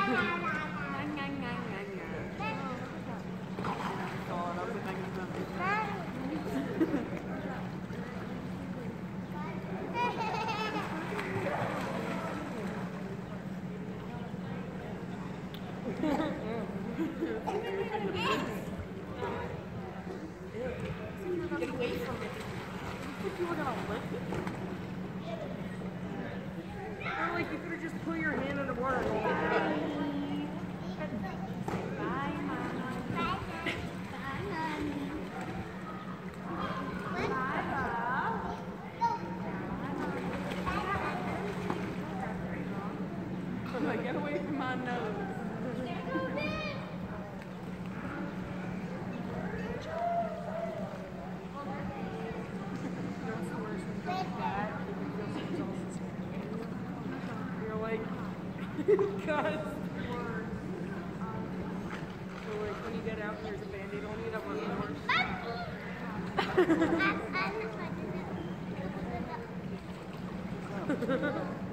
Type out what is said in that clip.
Get away from it. You were gonna lick it. Or like you could have just put your hand in the water and rolled it down. Bye, Mama. Bye, Mommy. Bye, I'm like, get away from my nose. You're like, God. So like when you get out and there's a Band-Aid on you, that one more. Mommy.